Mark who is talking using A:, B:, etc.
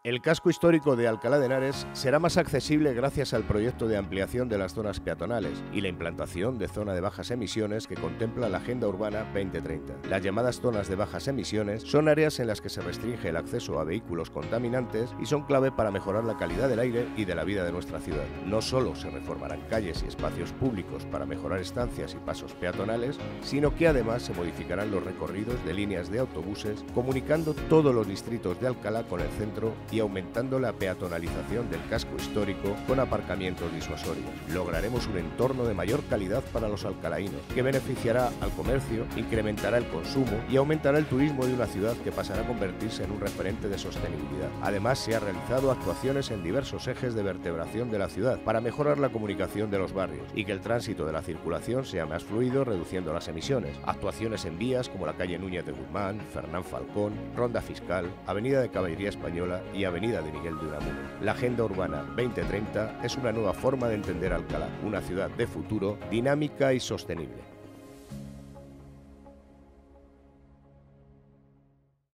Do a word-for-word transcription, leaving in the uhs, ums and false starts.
A: El casco histórico de Alcalá de Henares será más accesible gracias al proyecto de ampliación de las zonas peatonales y la implantación de zona de bajas emisiones que contempla la Agenda Urbana veinte treinta. Las llamadas zonas de bajas emisiones son áreas en las que se restringe el acceso a vehículos contaminantes y son clave para mejorar la calidad del aire y de la vida de nuestra ciudad. No solo se reformarán calles y espacios públicos para mejorar estancias y pasos peatonales, sino que además se modificarán los recorridos de líneas de autobuses, comunicando todos los distritos de Alcalá con el centro y aumentando la peatonalización del casco histórico con aparcamientos disuasorios. Lograremos un entorno de mayor calidad para los alcalaínos, que beneficiará al comercio, incrementará el consumo y aumentará el turismo de una ciudad que pasará a convertirse en un referente de sostenibilidad. Además, se han realizado actuaciones en diversos ejes de vertebración de la ciudad para mejorar la comunicación de los barrios y que el tránsito de la circulación sea más fluido, reduciendo las emisiones. Actuaciones en vías como la calle Núñez de Guzmán, Fernán Falcón, Ronda Fiscal, Avenida de Caballería Española y Avenida de Miguel de Unamuno. La Agenda Urbana veinte treinta es una nueva forma de entender Alcalá, una ciudad de futuro, dinámica y sostenible.